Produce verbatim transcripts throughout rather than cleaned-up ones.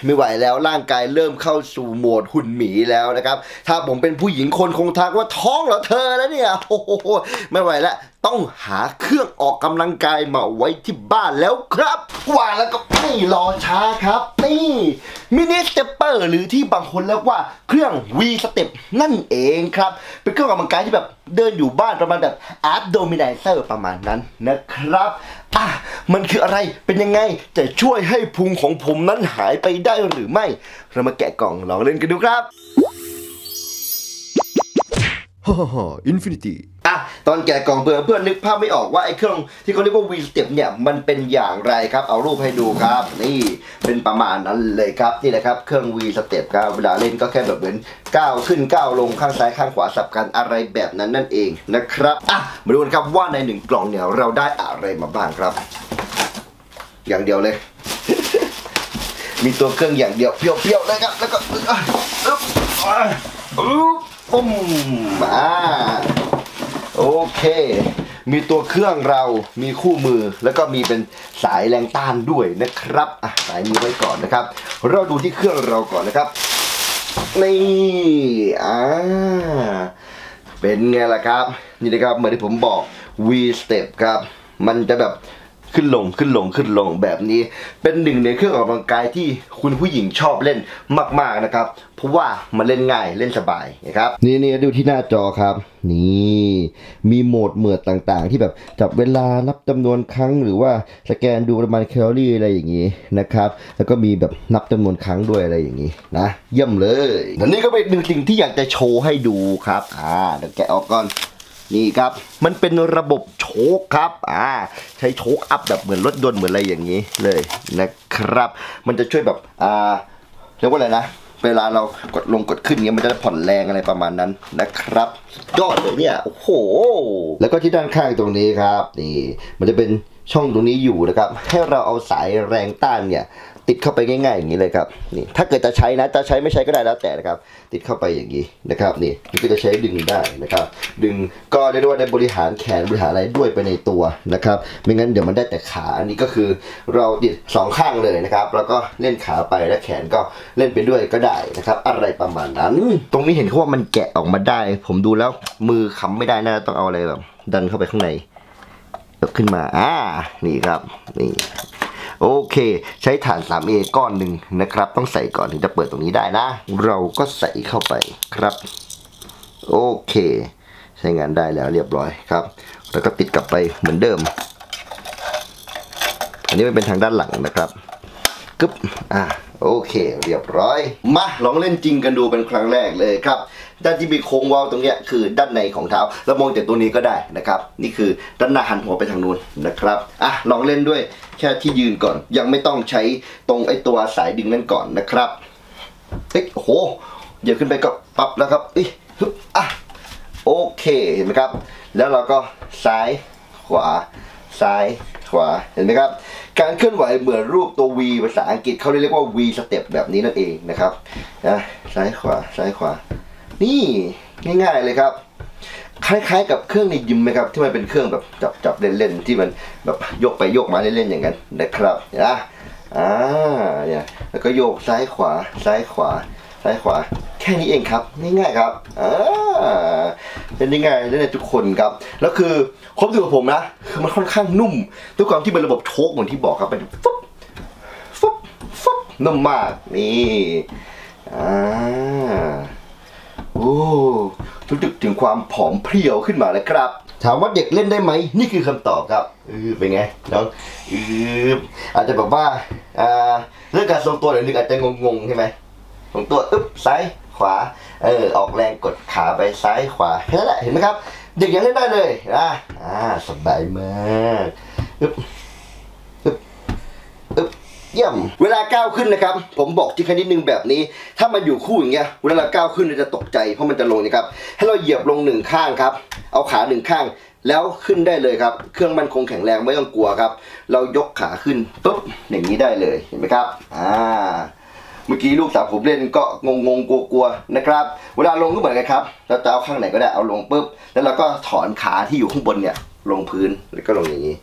ไม่ไหวแล้วร่างกายเริ่มเข้าสู่โหมดหุ่นหมีแล้วนะครับถ้าผมเป็นผู้หญิงคนคงทักว่าท้องเหรอเธอแล้วเนี่ยโอ้โหไม่ไหวแล้วต้องหาเครื่องออกกำลังกายมาไว้ที่บ้านแล้วครับว่าแล้วก็ไม่รอช้าครับนี่มินิสเตปเปอร์หรือที่บางคนเรียกว่าเครื่อง V Step นั่นเองครับเป็นเครื่องออกกำลังกายที่แบบเดินอยู่บ้านประมาณแบบ Abdominator ประมาณนั้นนะครับอ่ะมันคืออะไรเป็นยังไงจะช่วยให้พุงของผมนั้นหายไปได้หรือไม่เรามาแกะกล่องลองเล่นกันดูครับฮ่าฮ่าอินฟินิตี้อ่ะตอนแกะกล่องเพื่อนเพื่อนนึกภาพไม่ออกว่าไอ้เครื่องที่เขาเรียกว่า V Step เนี่ยมันเป็นอย่างไรครับเอารูปให้ดูครับนี่เป็นประมาณนั้นเลยครับนี่แหละครับเครื่อง V Step ครับเวลาเล่นก็แค่แบบเหมือนก้าวขึ้นก้าวลงข้างซ้ายข้างขวาสับกันอะไรแบบนั้นนั่นเองนะครับอ่ะมาดูกันครับว่าในหนึ่งกล่องเนี่ยเราได้อะไรมาบ้างครับอย่างเดียวเลย มีตัวเครื่องอย่างเดียวเปรี้ยวๆเลยครับแล้วก็อึ๊บอึ๊บปุ๊มอ่าโอเคมีตัวเครื่องเรามีคู่มือแล้วก็มีเป็นสายแรงต้านด้วยนะครับอ่ะสายนี้ไว้ก่อนนะครับเราดูที่เครื่องเราก่อนนะครับนี่อ่าเป็นไงล่ะครับนี่นะครับเหมือนที่ผมบอก V Step ครับมันจะแบบขึ้นลงขึ้นลงขึ้นลงแบบนี้เป็นหนึ่งในเครื่องออกกำลังกายที่คุณผู้หญิงชอบเล่นมากๆนะครับเพราะว่ามันเล่นง่ายเล่นสบายนะครับนี่นี่ดูที่หน้าจอครับนี่มีโหมดเหมือดต่างๆที่แบบจับเวลานับจำนวนครั้งหรือว่าสแกนดูปริมาณแคลอรี่อะไรอย่างนี้นะครับแล้วก็มีแบบนับจำนวนครั้งด้วยอะไรอย่างนี้นะเยี่ยมเลยและนี่ก็เป็นหนึ่งสิ่งที่อยากจะโชว์ให้ดูครับอ่าเดี๋ยวแกะออกก่อนนี่ครับมันเป็นระบบโชคครับอ่าใช้โชคอัพแบบเหมือนรถยนต์เหมือนอะไรอย่างนี้เลยนะครับมันจะช่วยแบบอ่าเรียกว่าอะไรนะเวลาเรากดลงกดขึ้นเงี้ยมันจะผ่อนแรงอะไรประมาณนั้นนะครับยอดเลยเนี่ยโอ้โหแล้วก็ที่ด้านข้างตรงนี้ครับนี่มันจะเป็นช่องตรงนี้อยู่นะครับให้เราเอาสายแรงต้านเนี่ยติดเข้าไปง่ายๆอย่างนี้เลยครับนี่ถ้าเกิดจะใช้นะจะใช้ไม่ใช้ก็ได้แล้วแต่นะครับติดเข้าไปอย่างนี้นะครับนี่นี่ก็จะใช้ดึงได้นะครับดึงก็ได้ด้วยในบริหารแขนบริหารอะไรด้วยไปในตัวนะครับไม่งั้นเดี๋ยวมันได้แต่ขาอันนี้ก็คือเราติดสองข้างเลยนะครับแล้วก็เล่นขาไปและแขนก็เล่นไปด้วยก็ได้นะครับอะไรประมาณนั้นตรงนี้เห็นเขาว่ามันแกะออกมาได้ผมดูแล้วมือค้ำไม่ได้น่าต้องเอาอะไรแบบดันเข้าไปข้างในยกขึ้นมาอ่านี่ครับนี่โอเคใช้ฐาน ทรี เอ ก้อนหนึ่งนะครับต้องใส่ก่อนถึงจะเปิดตรงนี้ได้นะเราก็ใส่เข้าไปครับโอเคใช้งานได้แล้วเรียบร้อยครับแล้วก็ติดกลับไปเหมือนเดิมอันนี้มันเป็นทางด้านหลังนะครับกึ๊บอ่าโอเคเรียบร้อยมาลองเล่นจริงกันดูเป็นครั้งแรกเลยครับด้านที่มีโค้งเว้าตรงนี้คือด้านในของเท้าเรามองจากตัวนี้ก็ได้นะครับนี่คือด้านหน้าหันหัวไปทางนู้นนะครับอ่ะลองเล่นด้วยแค่ที่ยืนก่อนยังไม่ต้องใช้ตรงไอตัวสายดึงนั่นก่อนนะครับเฮ้ยโอ้โหเดี๋ยวขึ้นไปก็ปั๊บแล้วครับเอ้ยอ่ะโอเคเห็นไหมครับแล้วเราก็ซ้ายขวาซ้ายขวาเห็นไหมครับการเคลื่อนไหวเหมือนรูปตัว V ภาษาอังกฤษเขาเรียกว่า V Step แบบนี้นั่นเองนะครับนะซ้ายขวาซ้ายขวานี่ง่ายๆเลยครับคล้ายๆกับเครื่องในยิมไหมครับที่มันเป็นเครื่องแบบจับจับเล่นๆที่มันแบบยกไปยกมาเล่นๆอย่างนั้นนะครับนะอ่าเนี่ยแล้วก็โยกซ้ายขวาซ้ายขวาซ้ายขวาแค่นี้เองครับง่ายๆครับอ่าเป็นยังไงเล่นได้ทุกคนครับแล้วคือความรู้สึกของผมนะคือมันค่อนข้างนุ่มด้วยความที่เป็นระบบโชคเหมือนที่บอกครับเป็นฟุ๊บฟุ๊บฟุ๊บนุ่มมากนี่อ่าโอ้รู้สึกถึงความผอมเพรียวขึ้นมาเลยครับถามว่าเด็กเล่นได้ไหมนี่คือคำตอบครับเออเป็นไงน้องเอออาจจะแบบว่าอ่าเรื่องการทรงตัวเดี๋ยวนึงอาจจะงงๆใช่ไหมทรงตัวอึ๊บซ้ายขวาเออออกแรงกดขาไปซ้ายขวาแค่นั้นแหละเห็นไหมครับเด็กยังเล่นได้เลยนะอ่าสบายมากอึ๊บอึ๊บอึ๊บเยี่ยมเวลาก้าวขึ้นนะครับผมบอกที่แค่นิดนึงแบบนี้ถ้ามันอยู่คู่อย่างเงี้ยเวลาเราก้าวขึ้นเราจะตกใจเพราะมันจะลงนะครับให้เราเหยียบลงหนึ่งข้างครับเอาขาหนึ่งข้างแล้วขึ้นได้เลยครับเครื่องมันคงแข็งแรงไม่ต้องกลัวครับเรายกขาขึ้นปุ๊บอย่างนี้ได้เลยเห็นไหมครับอ่าเมื่อกี้ลูกสาวผมเล่นก็งงงกลัวๆนะครับเวลาลงก็เหมือนกันครับเราจะเอาข้างไหนก็ได้เอาลงปุ๊บแล้วเราก็ถอนขาที่อยู่ข้างบนเนี่ยลงพื้นแล้วก็ลงอย่างนี้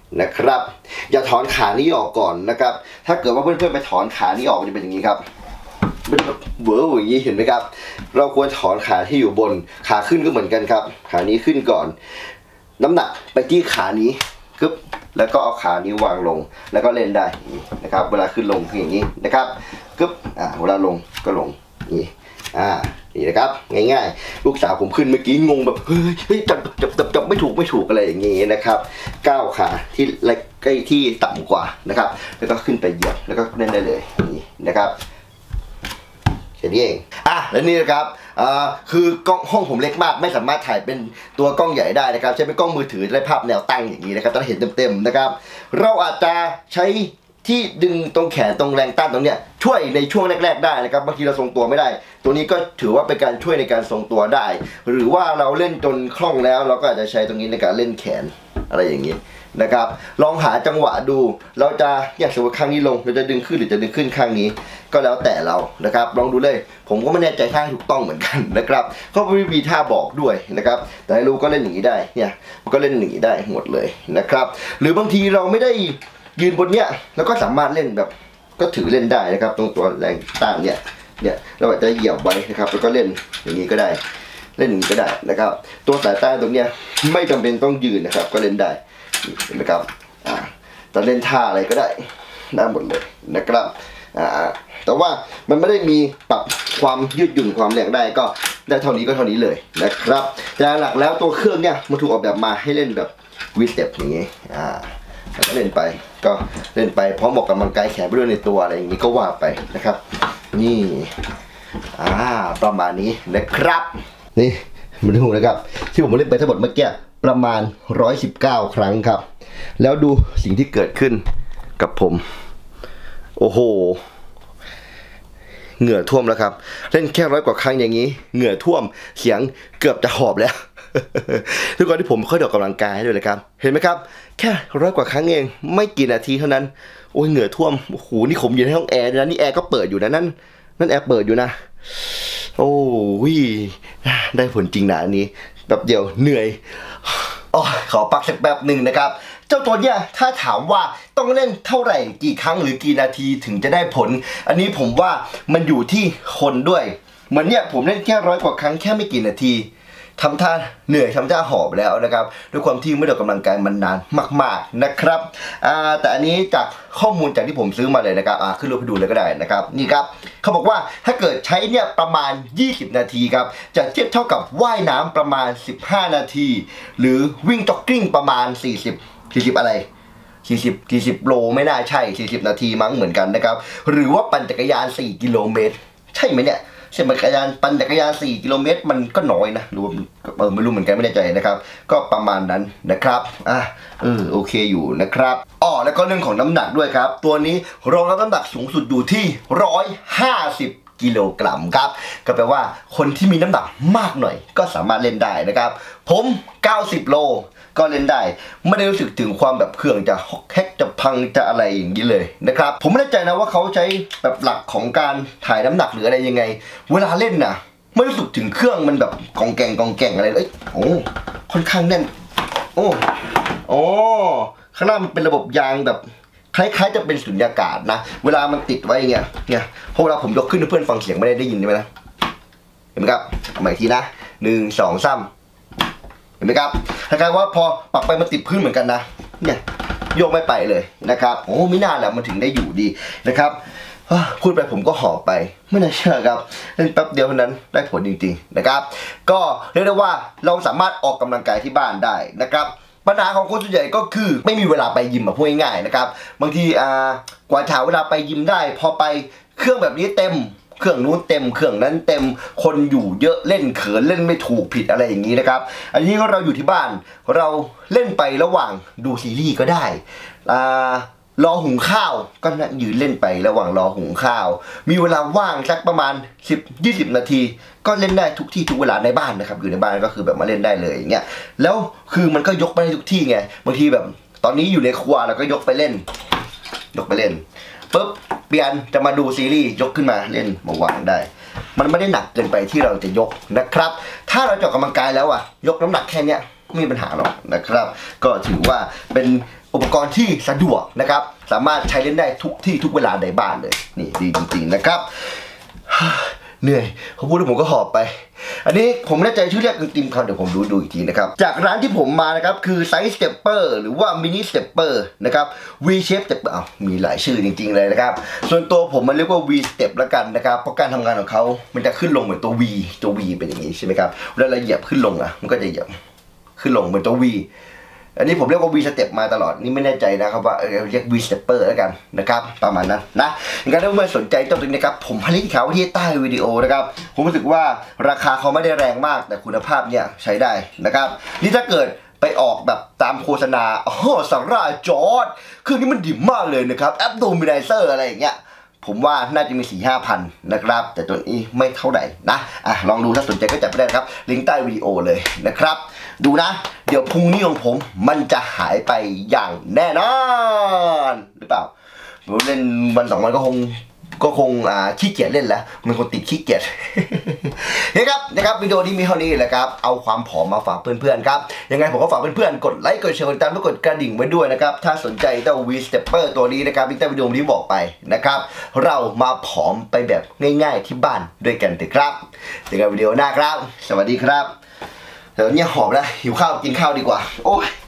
นะครับอย่าถอนขานี้ออกก่อนนะครับถ้าเกิดว่าเพื่อนๆไปถอนขานี้ออกจะเป็นอย่างนี้ครับเป็นแบบเวอร์อย่างนี้เห็นไหมครับเราควรถอนขาที่อยู่บนขาขึ้นก็เหมือนกันครับขานี้ขึ้นก่อนน้ำหนักไปที่ขานี้กึ๊บแล้วก็เอาขานี้วางลงแล้วก็เล่นได้นะครับเวลาขึ้นลงคืออย่างนี้นะครับกึ๊บอ่าเวลาลงก็ลงนี่อ่านี่นะครับง่ายๆลูกสาวผมขึ้นเมื่อกี้งงแบบเฮ้ยเฮ้ยจับจับจับจับไม่ถูกไม่ถูกอะไรอย่างงี้นะครับก้าวขาที่ใกล้ที่ต่ำกว่านะครับแล้วก็ขึ้นไปเหยียบแล้วก็เล่นได้เลยนี่นะครับแค่นี้เองอ่ะแล้วนี่นะครับอ่าคือกล้องห้องผมเล็กมากไม่สามารถถ่ายเป็นตัวกล้องใหญ่ได้นะครับใช้เป็นกล้องมือถือได้ภาพแนวตั้งอย่างนี้นะครับจะเห็นเต็มๆนะครับเราอาจจะใช้ที่ดึงตรงแขนตรงแรงต้านตรงเนี้ยช่วยในช่วงแรกๆได้นะครับบางทีเราทรงตัวไม่ได้ตัวนี้ก็ถือว่าเป็นการช่วยในการทรงตัวได้หรือว่าเราเล่นจนคล่องแล้วเราก็อาจจะใช้ตรงนี้ในการเล่นแขนอะไรอย่างนี้นะครับลองหาจังหวะดูเราจะอยากสมมติข้างนี้ลงเราจะดึงขึ้นหรือจะดึงขึ้นข้างนี้ก็แล้วแต่เรานะครับลองดูเลยผมก็ไม่แน่ใจท่าถูกต้องเหมือนกันนะครับเขาไม่มีท่าบอกด้วยนะครับแต่ให้รู้ก็เล่นอย่างนี้ได้เนี่ยมันก็เล่นอย่างนี้ได้หมดเลยนะครับหรือบางทีเราไม่ได้ยืนบนเนี้ยแล้วก็สามารถเล่นแบบก็ถือเล่นได้นะครับตรงตัวแรงต้านเนี่ยเนี่ยเราอาจจะเหยียบไว้นะครับแล้วก็เล่นอย่างนี้ก็ได้เล่นอย่างนี้ก็ได้นะครับตัวสายต้านตรงเนี้ยไม่จำเป็นต้องยืนนะครับก็เล่นได้เห็นไหมครับอ่าจะเล่นท่าอะไรก็ได้ได้หมดเลยนะครับอ่าแต่ว่ามันไม่ได้มีปรับความยืดหยุ่นความแรงได้ก็ได้เท่านี้ก็เท่านี้เลยนะครับแต่หลักแล้วตัวเครื่องเนี่ยมันถูกออกแบบมาให้เล่นแบบวิสเต็ปอย่างนี้อ่าแล้วก็เล่นไปก็เล่นไปพร้อมออกกำลังกายแขนไปด้วยในตัวอะไรอย่างนี้ก็ว่าไปนะครับนี่อ่าประมาณนี้นะครับนี่มาดูนะครับที่ผมเล่นไปทั้งหมดเมื่อกี้ประมาณหนึ่งร้อยสิบเก้าครั้งครับแล้วดูสิ่งที่เกิดขึ้นกับผมโอ้โหเหงื่อท่วมแล้วครับเล่นแค่ร้อยกว่าครั้งอย่างนี้เหงื่อท่วมเสียงเกือบจะหอบแล้วทุกคนที่ผมค่อยออกกำลังกายด้วยเลยครับเห็นไหมครับแค่ร้อยกว่าครั้งเองไม่กี่นาทีเท่านั้นโอ้ยเหงื่อท่วมโอ้โหนี่ผมอยู่ในห้องแอร์นะนี่แอร์ก็เปิดอยู่นะนั่นนั่นแอร์เปิดอยู่นะโอ้ยได้ผลจริงนะอันนี้แบบเดียวเหนื่อยอ๋อขอพักสักแป๊บหนึ่งนะครับเจ้าตัวเนี้ยถ้าถามว่าต้องเล่นเท่าไหร่กี่ครั้งหรือกี่นาทีถึงจะได้ผลอันนี้ผมว่ามันอยู่ที่คนด้วยเหมือนเนี้ยผมเล่นแค่ร้อยกว่าครั้งแค่ไม่กี่นาทีทำท่าเหนื่อยทำท่าหอบแล้วนะครับด้วยความที่ไม่ได้ออกกำลังกายมันนานมากๆนะครับอ่าแต่อันนี้จากข้อมูลจากที่ผมซื้อมาเลยนะครับอ่าขึ้นรูปให้ดูเลยก็ได้นะครับนี่ครับเขาบอกว่าถ้าเกิดใช้เนี่ยประมาณยี่สิบนาทีครับจะเทียบเท่ากับว่ายน้ำประมาณสิบห้านาทีหรือวิ่งจ็อกกิ้งประมาณสี่สิบ สี่สิบอะไรสี่สิบ สี่สิบโลไม่น่าใช่สี่สิบนาทีมั้งเหมือนกันนะครับหรือว่าปั่นจักรยานสี่กิโลเมตรใช่ไหมเนี่ยใช่ไหมจักรยานปั่นจักรยานสี่กิโลเมตรมันก็น้อยนะรู้เออไม่รู้เหมือนกันไม่แน่ใจนะครับก็ประมาณนั้นนะครับอ่ะเออโอเคอยู่นะครับอ๋อแล้วก็เรื่องของน้ำหนักด้วยครับตัวนี้รองรับน้ำหนักสูงสุดอยู่ที่หนึ่งร้อยห้าสิบกิโลกรัมครับก็แปลว่าคนที่มีน้ำหนักมากหน่อยก็สามารถเล่นได้นะครับผมเก้าสิบโลก็เล่นได้ไม่ได้รู้สึกถึงความแบบเครื่องจะฮอกแฮกจะพังจะอะไรอย่างนี้เลยนะครับผมไม่แน่ใจนะว่าเขาใช้แบบหลักของการถ่ายน้ำหนักหรืออะไรยังไงเวลาเล่นนะไม่รู้สึกถึงเครื่องมันแบบกองแกงกองแกงอะไรเลยโอ้ค่อนข้างแน่นโอ้โอ้ข้างหน้ามันเป็นระบบยางแบบคล้ายๆจะเป็นสุญญากาศนะเวลามันติดไว้อย่างเงี้ยเนี่ยพอเวลาผมยกขึ้นเพื่อนฟังเสียงไม่ได้ได้ยินใช่ไหมนะเห็นไหมครับเอาใหม่ทีนะหนึ่งสองสามเห็นไหมครับคล้ายๆว่าพอปักไปมันติดพื้นเหมือนกันนะเนี่ยโยกไม่ไปเลยนะครับโอ้ไม่น่าแหละมันถึงได้อยู่ดีนะครับพูดไปผมก็หอบไปไม่น่าเชื่อครับเล่นแป๊บเดียวเท่านั้นได้ผลจริงๆนะครับก็เรียกได้ว่าเราสามารถออกกำลังกายที่บ้านได้นะครับปัญหาของคนส่วนใหญ่ก็คือไม่มีเวลาไปยิมแบบพูดง่ายๆนะครับบางทีอ่ากว่าจะหาเวลาไปยิมได้พอไปเครื่องแบบนี้เต็มเครื่องนู้นเต็มเครื่องนั้นเต็มคนอยู่เยอะเล่นเขินเล่นไม่ถูกผิดอะไรอย่างนี้นะครับอันนี้ก็เราอยู่ที่บ้านเราเล่นไประหว่างดูซีรีส์ก็ได้อ่ารอหุงข้าวก็นั่งยืนเล่นไประหว่างรอหุงข้าวมีเวลาว่างสักประมาณ สิบถึงยี่สิบ นาทีก็เล่นได้ทุกที่ทุกเวลาในบ้านนะครับอยู่ในบ้านก็คือแบบมาเล่นได้เลยอย่างเงี้ยแล้วคือมันก็ยกไปได้ทุกที่ไงบางทีแบบตอนนี้อยู่ในครัวเราก็ยกไปเล่นยกไปเล่นปุ๊บเปลี่ยนจะมาดูซีรีส์ยกขึ้นมาเล่นมาวางได้มันไม่ได้หนักเกินไปที่เราจะยกนะครับถ้าเราจะออกกำลังกายแล้วอะยกน้ำหนักแค่เนี้ยไม่มีปัญหาหรอกนะครับก็ถือว่าเป็นโอุปกรณ์ที่สะดวกนะครับสามารถใช้เล่นได้ทุกที่ทุกเวลาในบ้านเลยนี่ดีจริงๆนะครับเหนื่อยเขาพูดแล้วผมก็หอบไปอันนี้ผมไม่แน่ใจชื่อเรียกจริงๆครับเดี๋ยวผมดูดูอีกทีนะครับจากร้านที่ผมมานะครับคือไซส์สเต็ปเปอร์หรือว่ามินิสเต็ปเปอร์นะครับ V shape stepper อ้าวมีหลายชื่อจริงๆเลยนะครับส่วนตัวผมมันเรียกว่า V step แล้วกันนะครับเพราะการทำงานของเขามันจะขึ้นลงเหมือนตัว V ตัว V เป็นอย่างนี้ใช่ไหมครับเวลาเราเหยียบขึ้นลงอ่ะมันก็จะเหยียบขึ้นลงเหมือนตัว Vอันนี้ผมเรียกว่า V step มาตลอดนี่ไม่แน่ใจนะครับว่าเรียก V stepper แล้วกันนะครับประมาณนั้นนะงั้นถ้าเพื่อนสนใจเจ้าตัวนี้นะครับผมให้ลิงก์เขาไว้ที่ใต้วิดีโอนะครับผมรู้สึกว่าราคาเขาไม่ได้แรงมากแต่คุณภาพเนี่ยใช้ได้นะครับนี่ถ้าเกิดไปออกแบบตามโฆษณาอ๋อซาร่าจอร์ดเครื่องนี้มันดีมากเลยนะครับแอปโดมิไนเซอร์อะไรอย่างเงี้ยผมว่าน่าจะมี สี่ห้าพันนะครับแต่ตัวนี้ไม่เท่าไหร่นะอ่ะลองดูถ้าสนใจก็จับไปได้ครับลิงก์ใต้วิดีโอเลยนะครับดูนะเดี๋ยวพุงนี้ของผมมันจะหายไปอย่างแน่นอนหรือเปล่าผมเล่นวันสองวันก็คงก็คงอ่าขี้เกียจเล่นแล้วมันคงติดขี้เกียจ เฮ้ยครับนะครับวิดีโอนี้มีเท่านี้แหละครับเอาความผอมมาฝากเพื่อนๆครับยังไงผมก็ฝากเพื่อนๆกดไลค์กดแชร์กดติดตามและกดกระดิ่งไว้ด้วยนะครับถ้าสนใจเจ้า V Stepper ตัวนี้นะครับที่ใต้วิดีโอนี้บอกไปนะครับเรามาผอมไปแบบง่ายๆที่บ้านด้วยกันเถอะครับเจอกันวิดีโอหน้าครับสวัสดีครับเดี๋ยวนี้หอบแล้วหิวข้าวกินข้าวดีกว่าโอ้ย